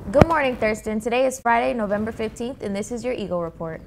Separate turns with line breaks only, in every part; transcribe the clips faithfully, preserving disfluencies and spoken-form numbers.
Good morning, Thurston. Today is Friday, November fifteenth, and this is your Eagle Report.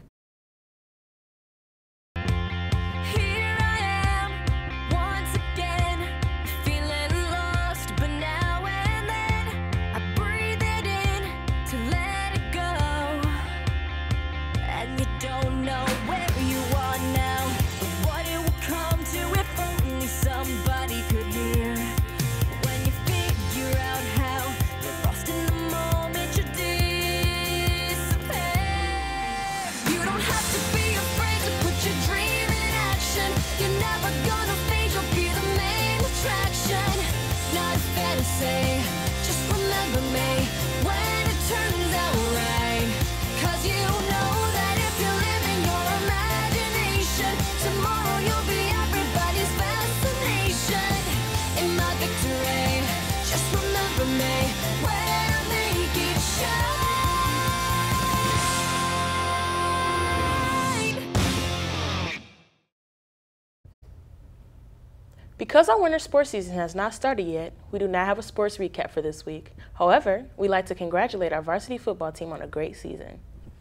Because our winter sports season has not started yet, we do not have a sports recap for this week. However, we'd like to congratulate our varsity football team on a great season.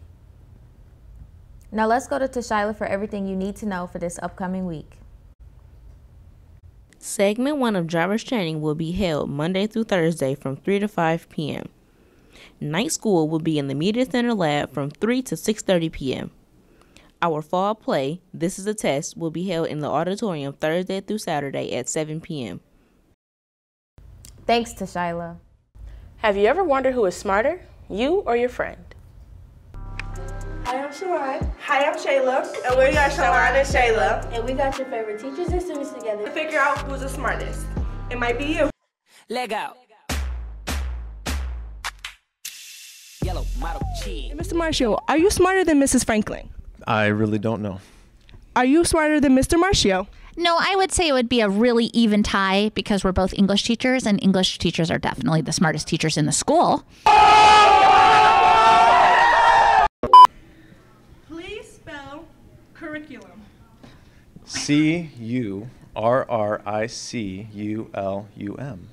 Now let's go to Tashyla for everything you need to know for this upcoming week.
Segment one of driver's training will be held Monday through Thursday from three to five p m Night school will be in the Media Center lab from three to six thirty p m Our fall play, This is a Test, will be held in the auditorium Thursday through Saturday at seven p m
Thanks, Tashyla.
Have you ever wondered who is smarter, you or your friend?
Hi, I'm Sharon. Hi, I'm Shayla. And we are Sharon and Shayla.
And we got your favorite teachers and students together
to figure out who's the smartest. It might be you.
Leg out. Yellow model cheese.
Hey, Mister Marshall, are you smarter than Missus Franklin?
I really don't know.
Are you smarter than Mister Marshall?
No, I would say it would be a really even tie because we're both English teachers, and English teachers are definitely the smartest teachers in the school.
Please spell curriculum.
C U R R I C U L U M.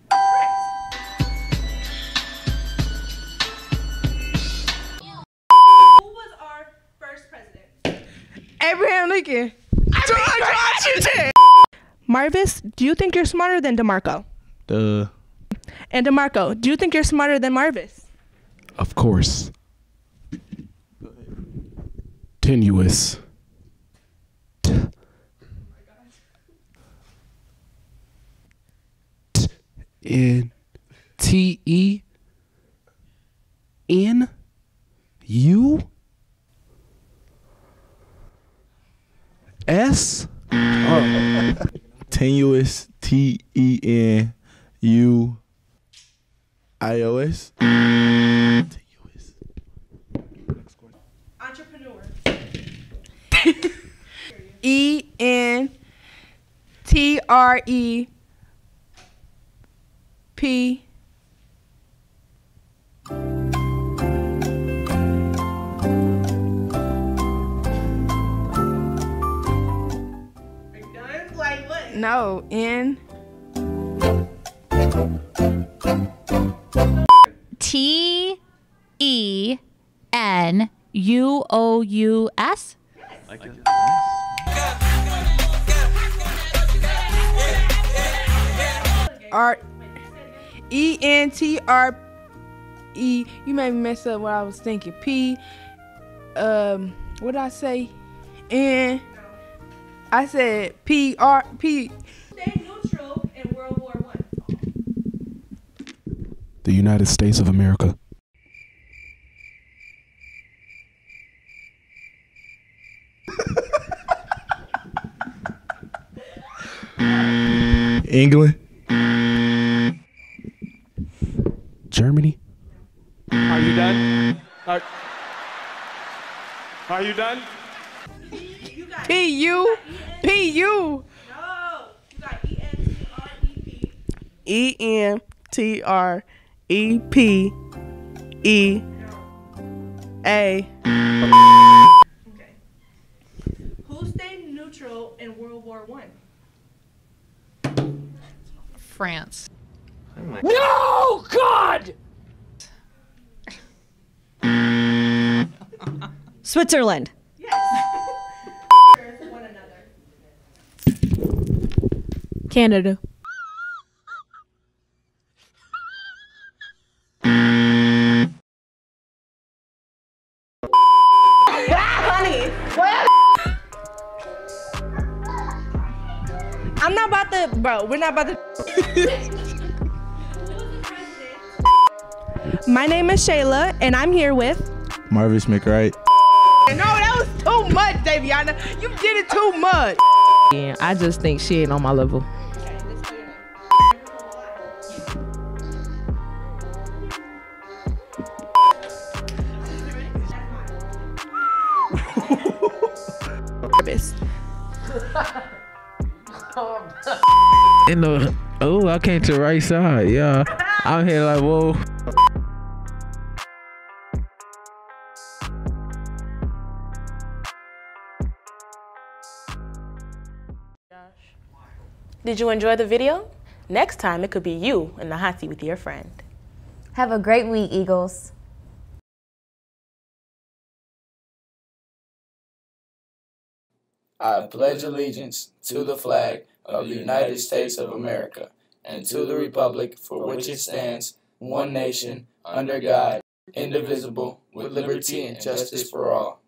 Abraham Lincoln.
George Washington. Marvis, do you think you're smarter than DeMarco?
Duh.
And DeMarco, do you think you're smarter than Marvis?
Of course. Tenuous. T N T E N U S? Oh. Tenuous, T E N U I O S. Tenuous.
Entrepreneur. E N T R E P No, N.
T E N U O U S?
Like it.
R E N T R E. You made me mess up what I was thinking. P. Um, what did I say? N. I said P R P. Stay neutral in World War One.
The United States of America. England. Germany.
Are you done? Are, are you done?
P U P U.
No, you got E N T R E P.
E N T R E P E A.
Okay. Who stayed neutral in World War One?
France.
No, God!
Switzerland.
One another.
Canada.
Honey, what? I'm not about to, bro. We're not about to. My name is Shayla, and I'm here with.
Marvis McWright.
No, that was too much, Daviana. You did it too much.
Yeah, I just think she ain't on my level.
In the oh, I came to the right side. Yeah, I'm here like whoa.
Did you enjoy the video? Next time it could be you in the hot seat with your friend.
Have a great week, Eagles.
I pledge allegiance to the flag of the United States of America and to the republic for which it stands, one nation, under God, indivisible, with liberty and justice for all.